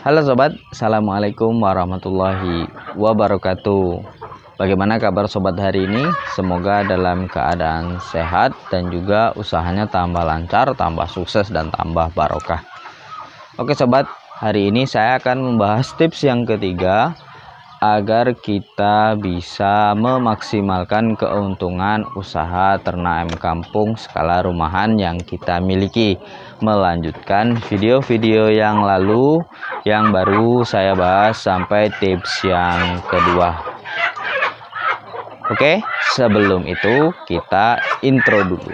Halo sobat, assalamualaikum warahmatullahi wabarakatuh. Bagaimana kabar sobat hari ini? Semoga dalam keadaan sehat dan juga usahanya tambah lancar, tambah sukses dan tambah barokah. Oke sobat, hari ini saya akan membahas tips yang ketiga agar kita bisa memaksimalkan keuntungan usaha ternak ayam kampung skala rumahan yang kita miliki. Melanjutkan video-video yang lalu yang baru saya bahas sampai tips yang kedua. Oke, sebelum itu kita intro dulu.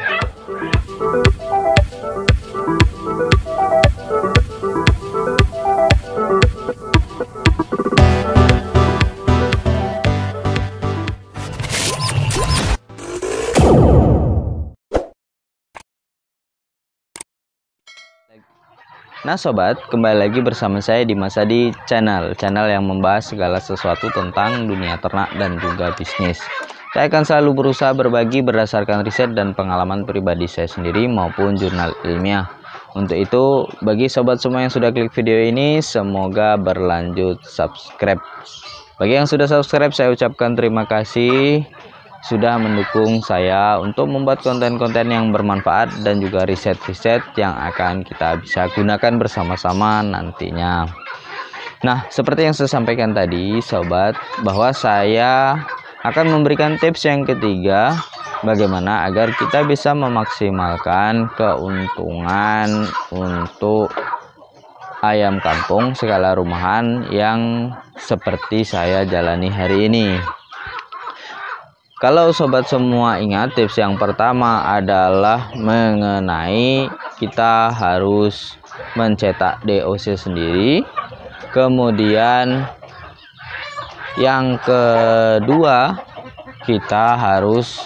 Nah sobat, kembali lagi bersama saya di Masadi channel yang membahas segala sesuatu tentang dunia ternak dan juga bisnis. Saya akan selalu berusaha berbagi berdasarkan riset dan pengalaman pribadi saya sendiri maupun jurnal ilmiah. Untuk itu, bagi sobat semua yang sudah klik video ini, semoga berlanjut subscribe. Bagi yang sudah subscribe, saya ucapkan terima kasih sudah mendukung saya untuk membuat konten-konten yang bermanfaat dan juga riset-riset yang akan kita bisa gunakan bersama-sama nantinya. Nah, seperti yang saya sampaikan tadi sobat, bahwa saya akan memberikan tips yang ketiga bagaimana agar kita bisa memaksimalkan keuntungan untuk ayam kampung skala rumahan yang seperti saya jalani hari ini. Kalau sobat semua ingat, tips yang pertama adalah mengenai kita harus mencetak DOC sendiri. Kemudian yang kedua, kita harus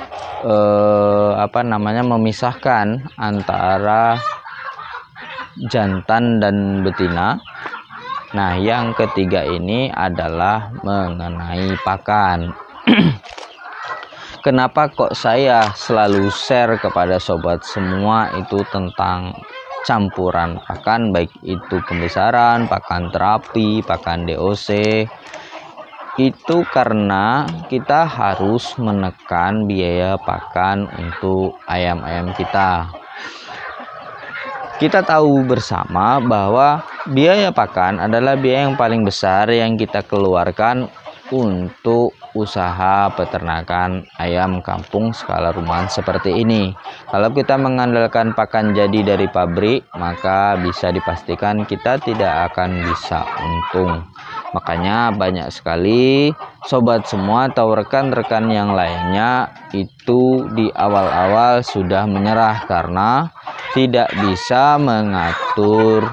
memisahkan antara jantan dan betina. Nah, yang ketiga ini adalah mengenai pakan. Kenapa kok saya selalu share kepada sobat semua itu tentang campuran pakan, baik itu pembesaran, pakan terapi, pakan DOC. Itu karena kita harus menekan biaya pakan untuk ayam-ayam kita. Kita tahu bersama bahwa biaya pakan adalah biaya yang paling besar yang kita keluarkan untuk usaha peternakan ayam kampung skala rumahan seperti ini. Kalau kita mengandalkan pakan jadi dari pabrik, maka bisa dipastikan kita tidak akan bisa untung. Makanya banyak sekali sobat semua atau rekan-rekan yang lainnya itu di awal-awal sudah menyerah karena tidak bisa mengatur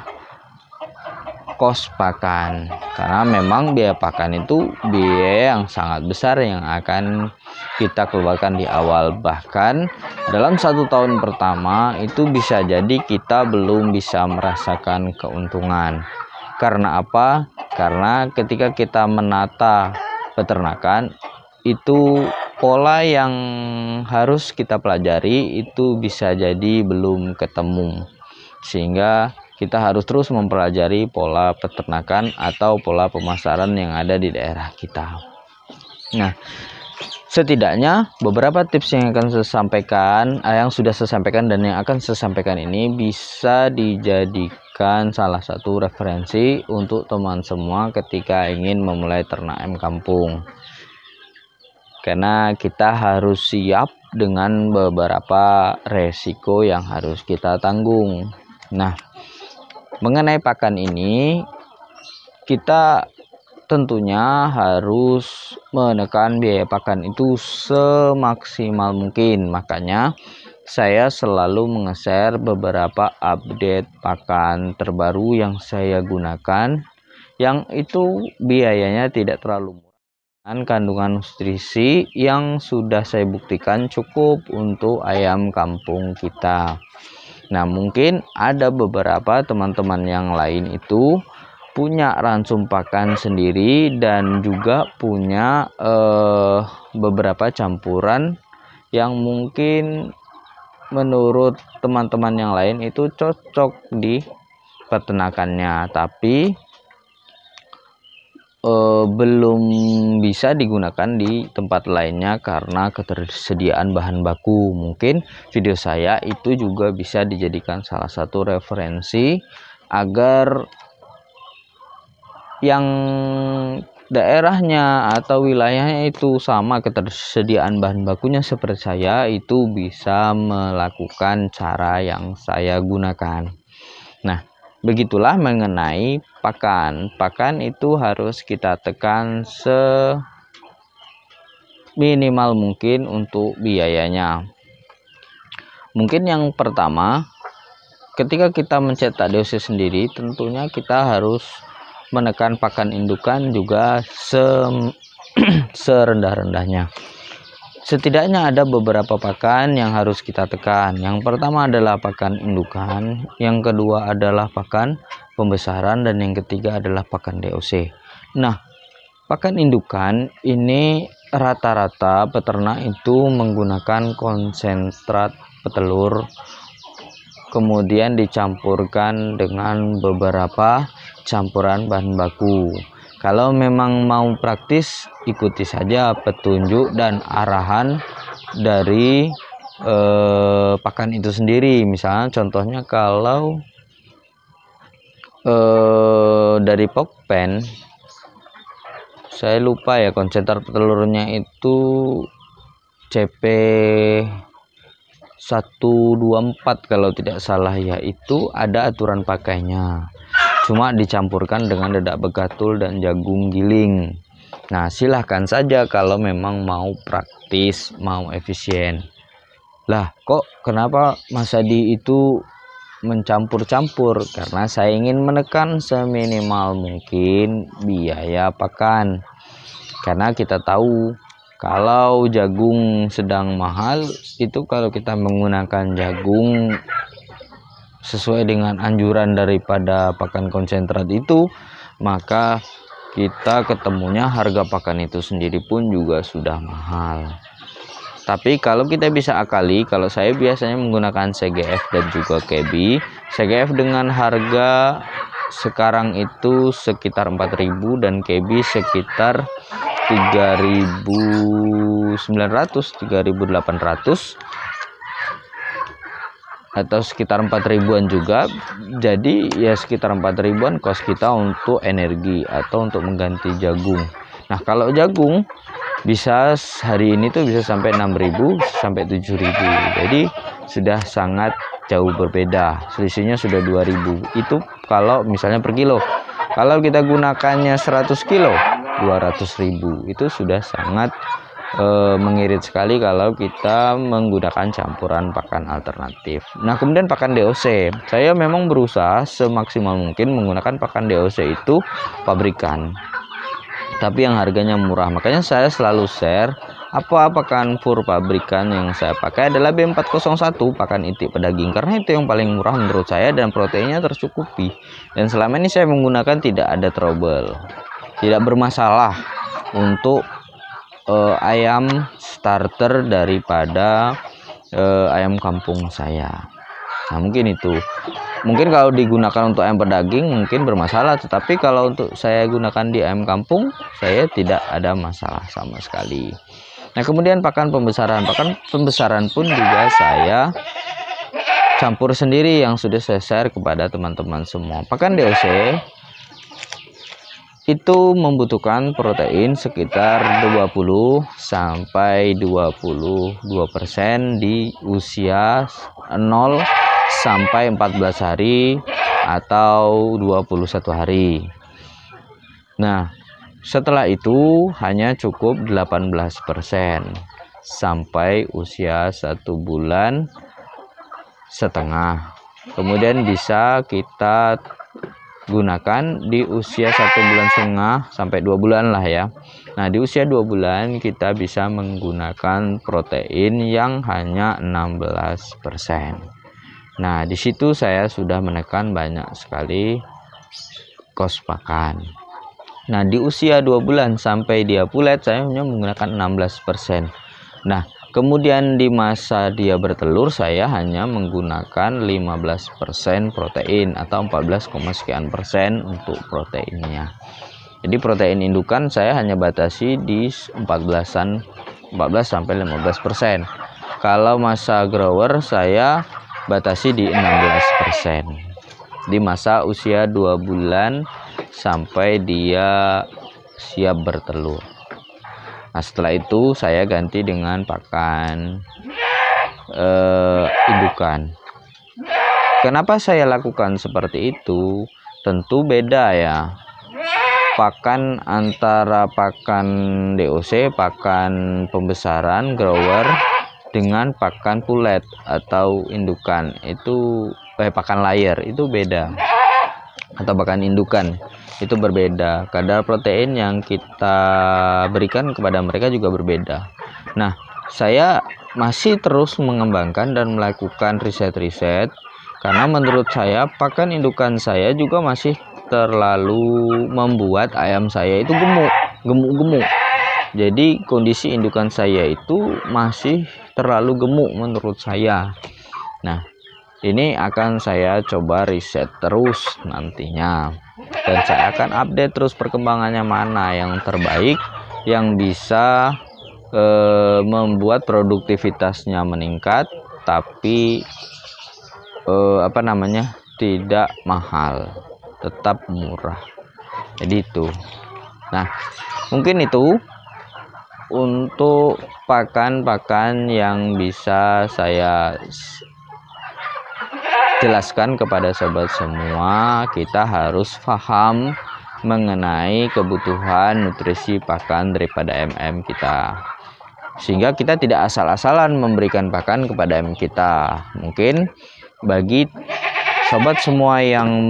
kos pakan, karena memang biaya pakan itu biaya yang sangat besar yang akan kita keluarkan di awal. Bahkan dalam 1 tahun pertama itu bisa jadi kita belum bisa merasakan keuntungan. Karena apa? Karena ketika kita menata peternakan itu pola yang harus kita pelajari itu bisa jadi belum ketemu, sehingga kita harus terus mempelajari pola peternakan atau pola pemasaran yang ada di daerah kita. Nah, setidaknya beberapa tips yang akan saya sampaikan, yang sudah saya sampaikan dan yang akan saya sampaikan ini bisa dijadikan salah satu referensi untuk teman semua ketika ingin memulai ternak ayam kampung. Karena kita harus siap dengan beberapa resiko yang harus kita tanggung. Nah, mengenai pakan ini, kita tentunya harus menekan biaya pakan itu semaksimal mungkin. Makanya saya selalu menge-share beberapa update pakan terbaru yang saya gunakan, yang itu biayanya tidak terlalu murah dan kandungan nutrisi yang sudah saya buktikan cukup untuk ayam kampung kita. Nah, mungkin ada beberapa teman-teman yang lain itu punya ransum pakan sendiri dan juga punya beberapa campuran yang mungkin menurut teman-teman yang lain itu cocok di peternakannya, tapi belum bisa digunakan di tempat lainnya karena ketersediaan bahan baku. Mungkin video saya itu juga bisa dijadikan salah satu referensi agar yang daerahnya atau wilayahnya itu sama ketersediaan bahan bakunya seperti saya, itu bisa melakukan cara yang saya gunakan. Nah, begitulah mengenai pakan. Pakan itu harus kita tekan seminimal mungkin untuk biayanya. Mungkin yang pertama, ketika kita mencetak DOC sendiri, tentunya kita harus menekan pakan indukan juga serendah-rendahnya. Setidaknya ada beberapa pakan yang harus kita tekan. Yang pertama adalah pakan indukan, yang kedua adalah pakan pembesaran, dan yang ketiga adalah pakan DOC. Nah, pakan indukan ini rata-rata peternak itu menggunakan konsentrat petelur, kemudian dicampurkan dengan beberapa campuran bahan baku. Kalau memang mau praktis, ikuti saja petunjuk dan arahan dari pakan itu sendiri. Misalnya contohnya kalau dari Pokpen, saya lupa ya konsentrat telurnya itu CP 124 kalau tidak salah ya, itu ada aturan pakainya. Cuma dicampurkan dengan dedak begatul dan jagung giling. Nah, silahkan saja kalau memang mau praktis, mau efisien. Lah, kok kenapa Mas Adi itu mencampur-campur? Karena saya ingin menekan seminimal mungkin biaya pakan. Karena kita tahu kalau jagung sedang mahal, itu kalau kita menggunakan jagung sesuai dengan anjuran daripada pakan konsentrat itu, maka kita ketemunya harga pakan itu sendiri pun juga sudah mahal. Tapi kalau kita bisa akali, kalau saya biasanya menggunakan CGF dan juga KB. CGF dengan harga sekarang itu sekitar 4.000 dan KB sekitar 3.900, 3.800 atau sekitar 4.000-an juga. Jadi ya sekitar 4.000-an kos kita untuk energi atau untuk mengganti jagung. Nah, kalau jagung bisa hari ini tuh bisa sampai 6.000 sampai 7.000. Jadi sudah sangat jauh berbeda. Selisihnya sudah 2.000. Itu kalau misalnya per kilo. Kalau kita gunakannya 100 kilo, 200.000. Itu sudah sangat mengirit sekali kalau kita menggunakan campuran pakan alternatif. Nah, kemudian pakan DOC, saya memang berusaha semaksimal mungkin menggunakan pakan DOC itu pabrikan, tapi yang harganya murah. Makanya saya selalu share apa pakan fur pabrikan yang saya pakai adalah B401 pakan itik pedaging, karena itu yang paling murah menurut saya dan proteinnya tercukupi. Dan selama ini saya menggunakan tidak ada trouble, tidak bermasalah untuk ayam starter daripada ayam kampung saya. Nah, mungkin itu. Mungkin kalau digunakan untuk ayam pedaging mungkin bermasalah, tetapi kalau untuk saya gunakan di ayam kampung, saya tidak ada masalah sama sekali. Nah, kemudian pakan pembesaran. Pakan pembesaran pun juga saya campur sendiri yang sudah saya share kepada teman-teman semua. Pakan DOC itu membutuhkan protein sekitar 20 sampai 22% di usia 0 sampai 14 hari atau 21 hari. Nah, setelah itu hanya cukup 18% sampai usia 1,5 bulan. Kemudian bisa kita gunakan di usia 1,5 bulan sampai 2 bulan lah ya. Nah, di usia 2 bulan kita bisa menggunakan protein yang hanya 16%. Nah, di situ saya sudah menekan banyak sekali kos pakan. Nah, di usia 2 bulan sampai dia pulet saya hanya menggunakan 16%. Nah, kemudian di masa dia bertelur saya hanya menggunakan 15% protein atau 14, sekian persen untuk proteinnya. Jadi protein indukan saya hanya batasi di 14 sampai 15%. Kalau masa grower saya batasi di 16%. Di masa usia 2 bulan sampai dia siap bertelur. Nah, setelah itu saya ganti dengan pakan indukan. Kenapa saya lakukan seperti itu? Tentu beda ya. Pakan antara pakan DOC, pakan pembesaran grower dengan pakan pulet atau indukan itu pakan layer itu beda, atau pakan indukan itu berbeda. Kadar protein yang kita berikan kepada mereka juga berbeda. Nah, saya masih terus mengembangkan dan melakukan riset-riset karena menurut saya pakan indukan saya juga masih terlalu membuat ayam saya itu gemuk. Jadi kondisi indukan saya itu masih terlalu gemuk menurut saya. Nah, ini akan saya coba riset terus nantinya, dan saya akan update terus perkembangannya mana yang terbaik, yang bisa membuat produktivitasnya meningkat tapi tidak mahal, tetap murah. Jadi itu. Nah, mungkin itu untuk pakan-pakan yang bisa saya jelaskan kepada sobat semua. Kita harus paham mengenai kebutuhan nutrisi pakan daripada MM kita, sehingga kita tidak asal-asalan memberikan pakan kepada MM kita. Mungkin bagi sobat semua yang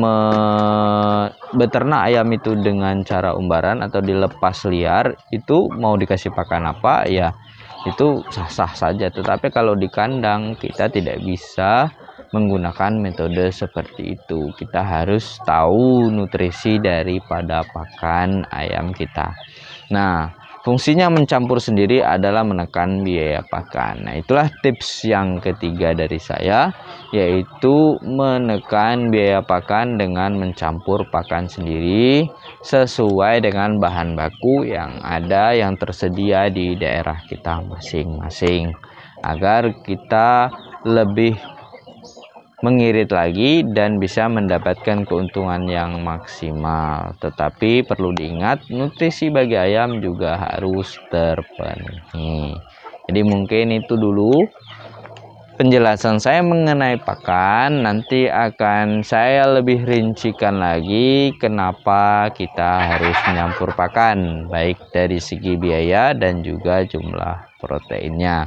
beternak ayam itu dengan cara umbaran atau dilepas liar, itu mau dikasih pakan apa ya itu sah-sah saja. Tetapi kalau di kandang kita tidak bisa menggunakan metode seperti itu. Kita harus tahu nutrisi daripada pakan ayam kita. Nah, fungsinya mencampur sendiri adalah menekan biaya pakan. Nah, itulah tips yang ketiga dari saya, yaitu menekan biaya pakan dengan mencampur pakan sendiri sesuai dengan bahan baku yang ada, yang tersedia di daerah kita masing-masing, agar kita lebih mengirit lagi dan bisa mendapatkan keuntungan yang maksimal. Tetapi perlu diingat, nutrisi bagi ayam juga harus terpenuhi. Jadi mungkin itu dulu penjelasan saya mengenai pakan. Nanti akan saya lebih rincikan lagi kenapa kita harus menyampur pakan, baik dari segi biaya dan juga jumlah proteinnya.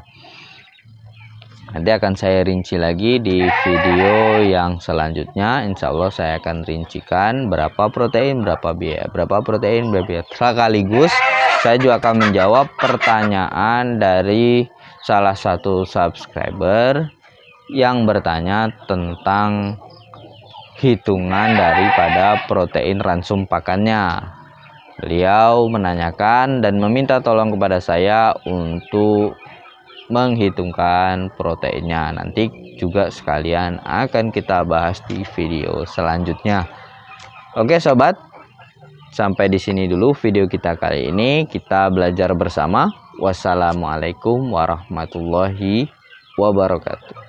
Nanti akan saya rinci lagi di video yang selanjutnya. Insya Allah saya akan rincikan berapa protein, berapa biaya, berapa protein, berapa biaya. Sekaligus saya juga akan menjawab pertanyaan dari salah satu subscriber yang bertanya tentang hitungan daripada protein ransum pakannya. Beliau menanyakan dan meminta tolong kepada saya untuk menghitungkan proteinnya. Nanti juga sekalian akan kita bahas di video selanjutnya. Oke sobat, sampai di sini dulu video kita kali ini. Kita belajar bersama. Wassalamualaikum warahmatullahi wabarakatuh.